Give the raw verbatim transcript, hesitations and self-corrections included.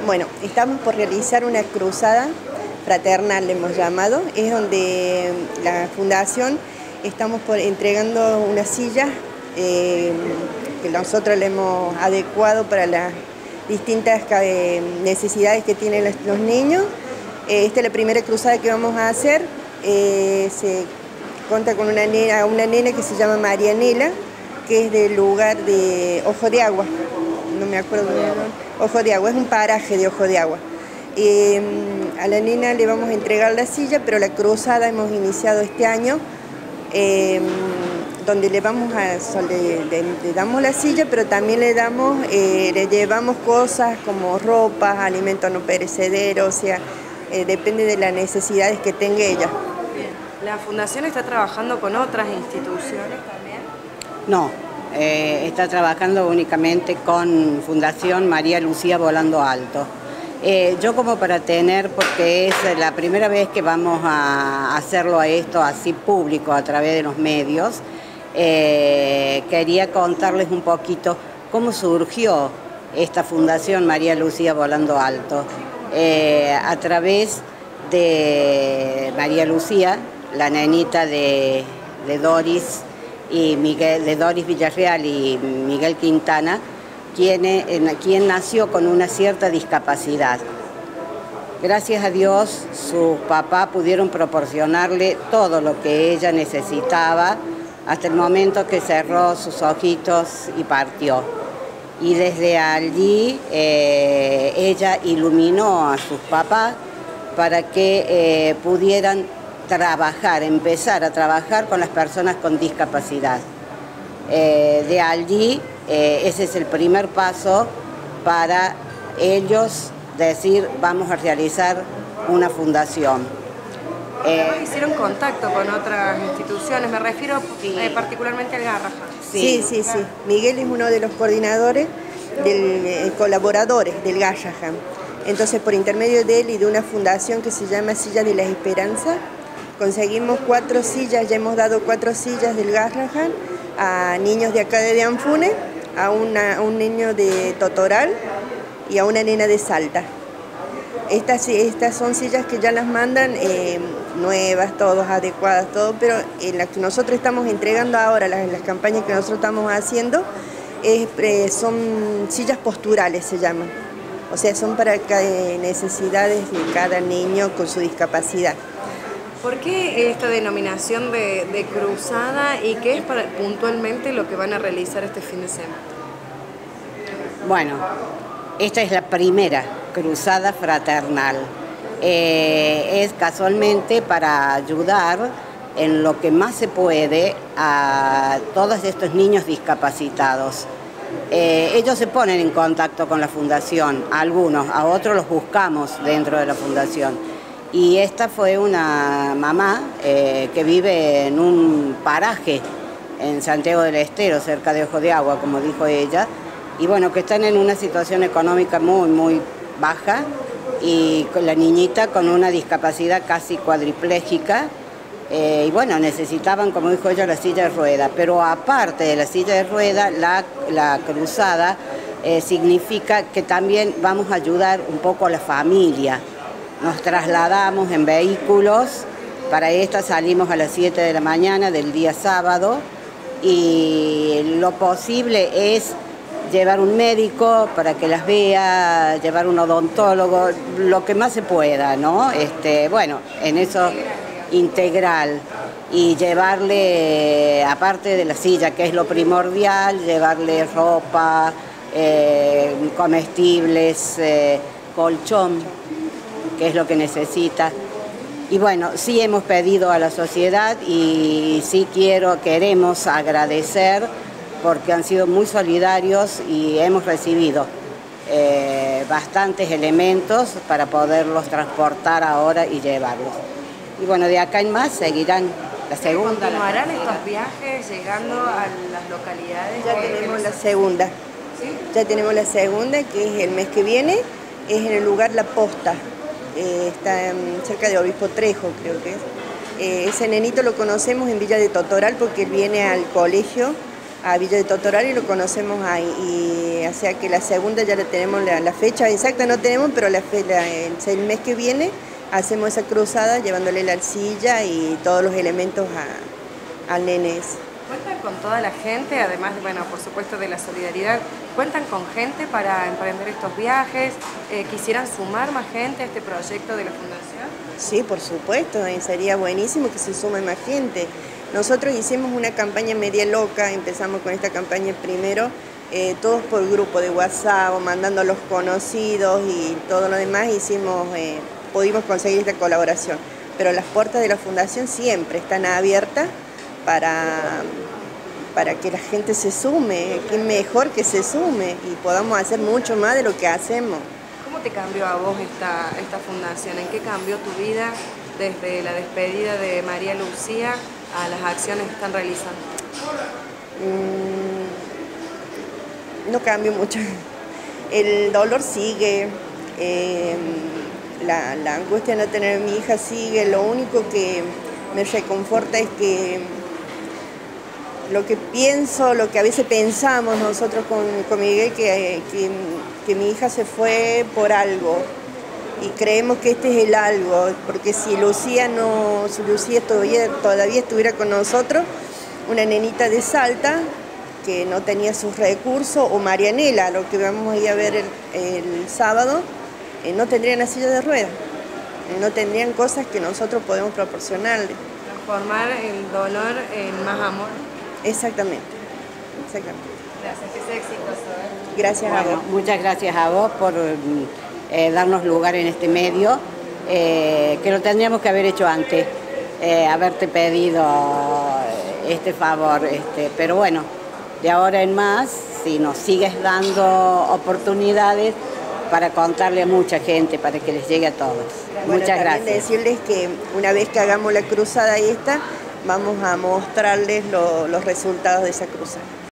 Bueno, estamos por realizar una cruzada fraternal, le hemos llamado, es donde la fundación estamos por entregando una silla eh, que nosotros le hemos adecuado para las distintas eh, necesidades que tienen los, los niños. Eh, esta es la primera cruzada que vamos a hacer. Eh, se cuenta con una nena, una nena que se llama Marianela, que es del lugar de Ojo de Agua, no me acuerdo de nombre. Ojo de Agua, es un paraje de Ojo de Agua. Eh, a la nena le vamos a entregar la silla, pero la cruzada hemos iniciado este año, eh, donde le vamos a, le, le, le damos la silla, pero también le damos, eh, le llevamos cosas como ropas, alimentos no perecederos, o sea, eh, depende de las necesidades que tenga ella. Bien. ¿La fundación está trabajando con otras instituciones también? No, eh, está trabajando únicamente con Fundación María Lucía Volando Alto. Eh, yo como para tener, porque es la primera vez que vamos a hacerlo a esto así público a través de los medios, eh, quería contarles un poquito cómo surgió esta Fundación María Lucía Volando Alto. Eh, a través de María Lucía, la nenita de, de Doris y Miguel, de Doris Villarreal y Miguel Quintana, Quien, quien nació con una cierta discapacidad. Gracias a Dios, sus papás pudieron proporcionarle todo lo que ella necesitaba hasta el momento que cerró sus ojitos y partió. Y desde allí eh, ella iluminó a sus papás para que eh, pudieran trabajar, empezar a trabajar con las personas con discapacidad. Eh, de allí, eh, ese es el primer paso para ellos decir, vamos a realizar una fundación. Eh, ¿Hicieron contacto con otras instituciones? Me refiero sí. eh, particularmente al Garrahan. Sí, sí, sí, sí. Miguel es uno de los coordinadores, del, eh, colaboradores del Garrahan. Entonces, por intermedio de él y de una fundación que se llama Silla de la Esperanza, conseguimos cuatro sillas, ya hemos dado cuatro sillas del Garrahan a niños de acá de Anfune, a, una, a un niño de Totoral y a una nena de Salta. Estas, estas son sillas que ya las mandan eh, nuevas, todas adecuadas, todo, pero en las que nosotros estamos entregando ahora, las, las campañas que nosotros estamos haciendo, es, eh, son sillas posturales, se llaman. O sea, son para cada, necesidades de cada niño con su discapacidad. ¿Por qué esta denominación de, de cruzada y qué es para, puntualmente lo que van a realizar este fin de semana? Bueno, esta es la primera cruzada fraternal. Eh, es casualmente para ayudar en lo que más se puede a todos estos niños discapacitados. Eh, ellos se ponen en contacto con la fundación, a algunos, a otros los buscamos dentro de la fundación. Y esta fue una mamá eh, que vive en un paraje en Santiago del Estero, cerca de Ojo de Agua, como dijo ella, y bueno, que están en una situación económica muy, muy baja, y con la niñita con una discapacidad casi cuadriplégica, eh, y bueno, necesitaban, como dijo ella, la silla de rueda, pero aparte de la silla de rueda, la, la cruzada eh, significa que también vamos a ayudar un poco a la familia. Nos trasladamos en vehículos, para esta salimos a las siete de la mañana del día sábado y lo posible es llevar un médico para que las vea, llevar un odontólogo, lo que más se pueda, ¿no? Este, bueno, en eso integral y llevarle, aparte de la silla, que es lo primordial, llevarle ropa, eh, comestibles, eh, colchón, que es lo que necesita. Y bueno, sí hemos pedido a la sociedad y sí quiero, queremos agradecer porque han sido muy solidarios y hemos recibido eh, bastantes elementos para poderlos transportar ahora y llevarlos. Y bueno, de acá en más seguirán la segunda. ¿Continuarán estos viajes llegando a las localidades? Ya tenemos la segunda. ¿Sí? Ya tenemos la segunda, que es el mes que viene, es en el lugar La Posta. Eh, está um, cerca de Obispo Trejo, creo que es. Eh, ese nenito lo conocemos en Villa de Totoral porque él viene al colegio a Villa de Totorari, lo conocemos ahí, y o sea que la segunda ya la tenemos, la, la fecha exacta no tenemos, pero la, la, el, el mes que viene hacemos esa cruzada llevándole la arcilla y todos los elementos a, al nene ese. ¿Cuentan con toda la gente, además, bueno, por supuesto de la solidaridad, cuentan con gente para emprender estos viajes? Eh, ¿Quisieran sumar más gente a este proyecto de la Fundación? Sí, por supuesto, sería buenísimo que se sume más gente. Nosotros hicimos una campaña media loca, empezamos con esta campaña primero, eh, todos por grupo de WhatsApp, o mandando a los conocidos y todo lo demás, hicimos, eh, pudimos conseguir esta colaboración. Pero las puertas de la Fundación siempre están abiertas para, para que la gente se sume, que mejor que se sume y podamos hacer mucho más de lo que hacemos. ¿Cómo te cambió a vos esta, esta fundación? ¿En qué cambió tu vida desde la despedida de María Lucía a las acciones que están realizando? Mm, no cambió mucho. El dolor sigue, eh, la, la angustia de no tener a mi hija sigue. Lo único que me reconforta es que lo que pienso, lo que a veces pensamos nosotros con, con Miguel, que, que, que mi hija se fue por algo y creemos que este es el algo, porque si Lucía no, si Lucía todavía, todavía estuviera con nosotros, una nenita de Salta que no tenía sus recursos, o Marianela, lo que vamos a ir a ver el, el sábado, eh, no tendrían la silla de ruedas, eh, no tendrían cosas que nosotros podemos proporcionarles. Transformar el dolor en más amor. Exactamente, exactamente. Gracias, que sea exitoso. ¿eh? Gracias bueno, a vos. Muchas gracias a vos por eh, darnos lugar en este medio, eh, que lo tendríamos que haber hecho antes, eh, haberte pedido este favor, este, pero bueno, de ahora en más, si nos sigues dando oportunidades para contarle a mucha gente, para que les llegue a todos. Bueno, Muchas también gracias. decirles que una vez que hagamos la cruzada esta, vamos a mostrarles lo, los resultados de esa cruzada.